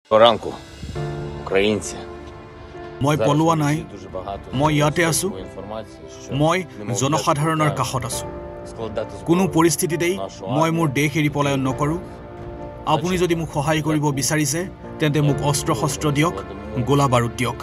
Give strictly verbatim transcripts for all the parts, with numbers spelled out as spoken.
Ранку, українці. মই পলোৱা নাই, মই ইয়াতে আছো, মই জনসাধাৰণৰ কাষত আছো। কোনো পৰিস্থিতিতেই মই মোৰ দেশ এৰি পলায়ন নকৰোঁ। আপুনি যদি মোক সহায় কৰিব বিচাৰিছে তেন্তে মোক অস্ত্ৰ শস্ত্ৰ দিয়ক, গোলা বাৰুদ দিয়ক।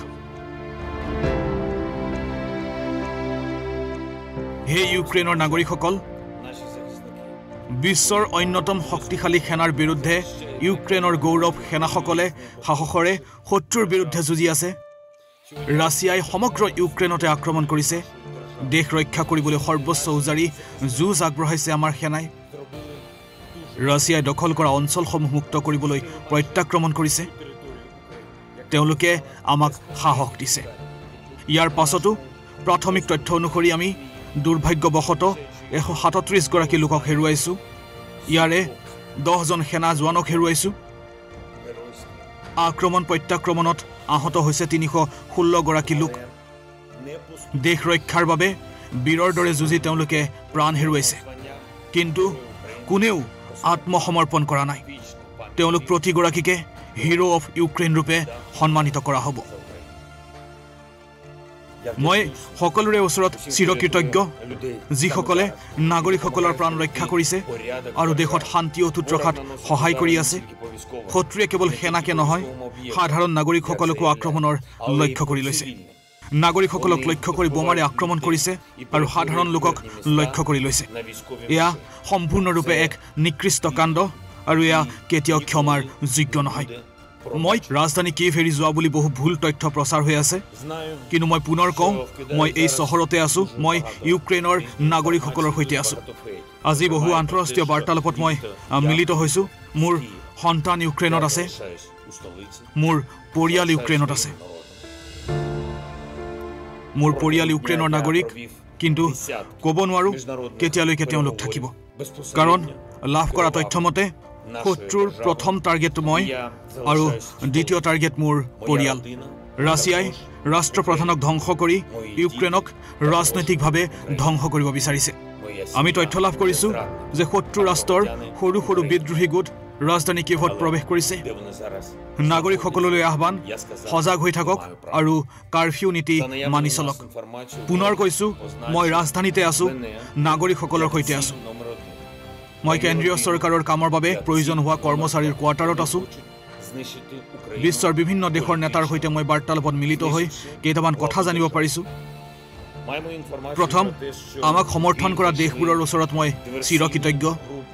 হে ইউক্ৰেইনৰ নাগৰিকসকল, বিশ্বৰ অন্যতম শক্তিশালী সেনাৰ বিৰুদ্ধে ইউক্ৰেইনৰ গৌৰৱ সেনাসকলে সাহসৰে শত্ৰুৰ বিৰুদ্ধে যুঁজি আছে। ৰাছিয়াই সমগ্ৰ ইউক্ৰেইনতে আক্ৰমণ কৰিছে। দেশ ৰক্ষা কৰিবলৈ সৰ্বোচ্চ উজাৰি যুঁজ আগবঢ়াইছে আমাৰ সেনাই। ৰাছিয়াই দখল কৰা অঞ্চলসমূহ মুক্ত কৰিবলৈ প্ৰত্যাক্ৰমণ কৰিছে। তেওঁলোকে আমাক সাহস দিছে। ইয়াৰ পাছতো প্ৰাথমিক তথ্য অনুসৰি আমি দুৰ্ভাগ্যবশতঃ এশ সাতত্ৰিছ গৰাকী লোকক হেৰুৱাইছোঁ। ইয়াৰে দহজন সেনা জোৱানক হেৰুৱাইছোঁ। আক্ৰমণ প্ৰত্যাক্ৰমণত আহত হৈছে তিনিশ ষোল্ল গৰাকী লোক। দেশ ৰক্ষাৰ বাবে বীৰৰ দৰে যুঁজি তেওঁলোকে প্ৰাণ হেৰুৱাইছে, কিন্তু কোনেও আত্মসমৰ্পণ কৰা নাই। তেওঁলোক প্ৰতিগৰাকীকে হিৰো অফ ইউক্ৰেইন ৰূপে সন্মানিত কৰা হ'ব। মই সকলোৰে ওচৰত চিৰকৃতজ্ঞ, যিসকলে নাগৰিকসকলৰ প্ৰাণ ৰক্ষা কৰিছে আৰু দেশত শান্তি অটুট ৰখাত সহায় কৰি আছে। শত্ৰুৱে কেৱল সেনাকে নহয়, সাধাৰণ নাগৰিকসকলকো আক্ৰমণৰ লক্ষ্য কৰি লৈছে। নাগৰিকসকলক লক্ষ্য কৰি বোমাৰে আক্ৰমণ কৰিছে আৰু সাধাৰণ লোকক লক্ষ্য কৰি লৈছে। এয়া সম্পূৰ্ণৰূপে এক নিকৃষ্ট কাণ্ড আৰু এয়া কেতিয়াও ক্ষমাৰ যোগ্য নহয়। মই ৰাজধানী কিয়েভ এৰি যোৱা বুলি বহু ভুল তথ্য প্ৰচাৰ হৈ আছে, কিন্তু মই পুনৰ কওঁ, মই এই চহৰতে আছো। মই ইউক্ৰেইনৰ নাগৰিকসকলৰ সৈতে আছো। আজি বহু আন্তঃৰাষ্ট্ৰীয় বাৰ্তালাপত মই মিলিত হৈছোঁ। মোৰ সন্তান ইউক্ৰেইনত আছে, মোৰ পৰিয়াল ইউক্ৰেইনত আছে। মোৰ পৰিয়াল ইউক্ৰেইনৰ নাগৰিক, কিন্তু ক'ব নোৱাৰো কেতিয়ালৈকে তেওঁলোক থাকিব, কাৰণ লাভ কৰা তথ্য মতে শত্ৰুৰ প্ৰথম টাৰ্গেট মই আৰু দ্বিতীয় টাৰ্গেট মোৰ পৰিয়াল। ৰাছিয়াই ৰাষ্ট্ৰপ্ৰধানক ধ্বংস কৰি ইউক্ৰেইনক ৰাজনৈতিকভাৱে ধ্বংস কৰিব বিচাৰিছে। আমি তথ্য লাভ কৰিছোঁ যে শত্ৰু ৰাষ্ট্ৰৰ সৰু সৰু বিদ্ৰোহী গোট ৰাজধানী কিয়েভত প্ৰৱেশ কৰিছে। নাগৰিকসকললৈ আহ্বান, সজাগ হৈ থাকক আৰু কাৰফিউ নীতি মানি চলক। পুনৰ কৈছোঁ, মই ৰাজধানীতে আছোঁ, নাগৰিকসকলৰ সৈতে আছোঁ। মই কেন্দ্ৰীয় চৰকাৰৰ কামৰ বাবে প্ৰয়োজন হোৱা কৰ্মচাৰীৰ কোৱাৰ্টাৰত আছোঁ। বিশ্বৰ বিভিন্ন দেশৰ নেতাৰ সৈতে মই বাৰ্তালাপত মিলিত হৈ কেইটামান কথা জানিব পাৰিছোঁ। প্ৰথম, আমাক সমৰ্থন কৰা দেশবোৰৰ ওচৰত মই চিৰকৃতজ্ঞ।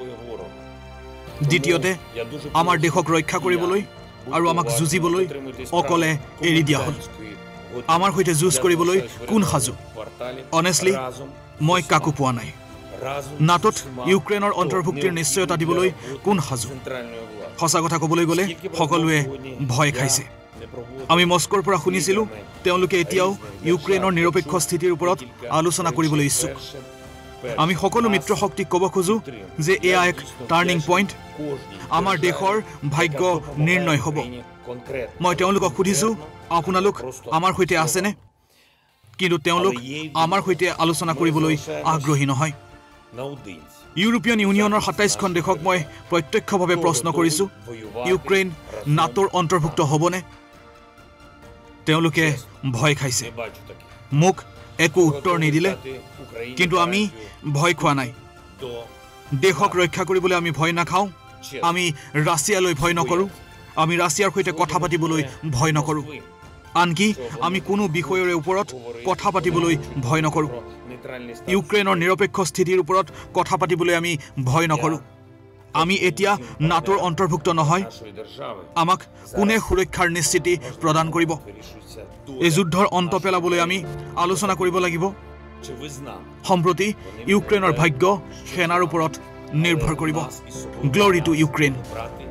দ্বিতীয়তে, আমাৰ দেশক ৰক্ষা কৰিবলৈ আৰু আমাক যুঁজিবলৈ অকলে এৰি দিয়া হ'ল। আমাৰ সৈতে যুঁজ কৰিবলৈ কোন সাজু? অনেষ্টলি, মই কাকো পোৱা নাই। নাটোত ইউক্ৰেইনৰ অন্তৰ্ভুক্তিৰ নিশ্চয়তা দিবলৈ কোন সাজু? সঁচা কথা ক'বলৈ গ'লে সকলোৱে ভয় খাইছে। আমি মস্কোৰ পৰা শুনিছিলোঁ তেওঁলোকে এতিয়াও ইউক্ৰেইনৰ নিৰপেক্ষ স্থিতিৰ ওপৰত আলোচনা কৰিবলৈ ইচ্ছুক। আমি সকলো মিত্ৰ শক্তিক ক'ব খোজোঁ যে এয়া এক টাৰ্ণিং পইণ্ট। আমাৰ দেশৰ ভাগ্য নিৰ্ণয় হ'ব। মই তেওঁলোকক সুধিছোঁ, আপোনালোক আমাৰ সৈতে আছেনে? কিন্তু তেওঁলোক আমাৰ সৈতে আলোচনা কৰিবলৈ আগ্ৰহী নহয়। ইউৰোপীয়ান ইউনিয়নৰ সাতাইছখন দেশক মই প্ৰত্যক্ষভাৱে প্ৰশ্ন কৰিছোঁ, ইউক্ৰেইন নাটোৰ অন্তৰ্ভুক্ত হ'বনে? তেওঁলোকে ভয় খাইছে, মোক একো উত্তৰ নিদিলে। কিন্তু আমি ভয় খোৱা নাই। দেশক ৰক্ষা কৰিবলৈ আমি ভয় নাখাওঁ। আমি ৰাছিয়ালৈ ভয় নকৰোঁ। আমি ৰাছিয়াৰ সৈতে কথা পাতিবলৈ ভয় নকৰোঁ। আনকি আমি কোনো বিষয়ৰে ওপৰত কথা পাতিবলৈ ভয় নকৰোঁ। ইউক্ৰেইনৰ নিৰপেক্ষ স্থিতিৰ ওপৰত কথা পাতিবলৈ আমি ভয় নকৰোঁ। আমি এতিয়া নাটোৰ অন্তৰ্ভুক্ত নহয়। আমাক কোনে সুৰক্ষাৰ নিশ্চিতি প্ৰদান কৰিব? এই যুদ্ধৰ অন্ত পেলাবলৈ আমি আলোচনা কৰিব লাগিব। সম্প্ৰতি ইউক্ৰেইনৰ ভাগ্য সেনাৰ ওপৰত নিৰ্ভৰ কৰিব। Glory to Ukraine.